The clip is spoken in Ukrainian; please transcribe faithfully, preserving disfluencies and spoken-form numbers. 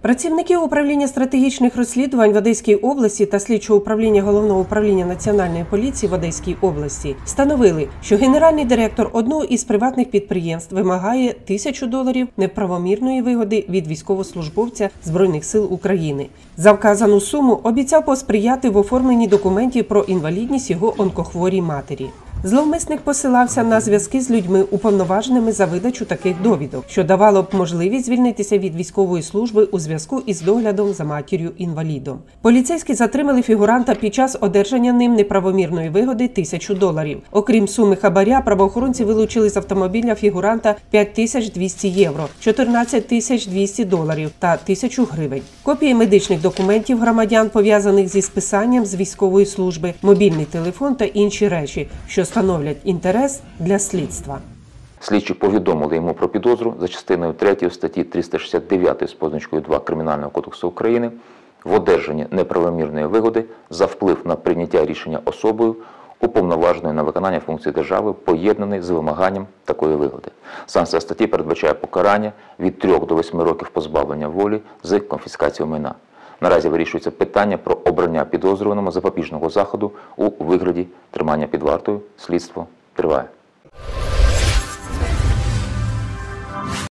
Працівники управління стратегічних розслідувань в Одеській області та слідчого управління Головного управління Національної поліції в Одеській області встановили, що генеральний директор одного із приватних підприємств вимагає тисячу доларів неправомірної вигоди від військовослужбовця Збройних сил України. За вказану суму обіцяв посприяти в оформленні документів про інвалідність його онкохворій матері. Зловмисник посилався на зв'язки з людьми, уповноваженими за видачу таких довідок, що давало б можливість звільнитися від військової служби у зв'язку із доглядом за матір'ю-інвалідом. Поліцейські затримали фігуранта під час одержання ним неправомірної вигоди тисячу доларів. Окрім суми хабаря, правоохоронці вилучили з автомобіля фігуранта п'ять тисяч двісті євро, чотирнадцять тисяч двісті доларів та тисячу гривень. Копії медичних документів громадян, пов'язаних зі списанням з військової служби, мобільний телефон та інші речі, що становлять інтерес для слідства. Слідчі повідомили йому про підозру за частиною третьою статті триста шістдесят дев'ять з позначкою два Кримінального кодексу України в одержанні неправомірної вигоди за вплив на прийняття рішення особою, уповноваженою на виконання функцій держави, поєднаний з вимаганням такої вигоди. Санкція статті передбачає покарання від трьох до восьми років позбавлення волі з конфіскацією майна. Наразі вирішується питання про обрання підозрюваному запобіжного заходу у вигляді тримання під вартою. Слідство триває.